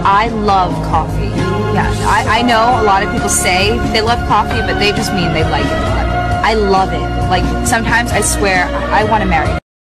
I love coffee. Yeah, I know a lot of people say they love coffee, but they just mean they like it. I love it. Like, sometimes I swear I want to marry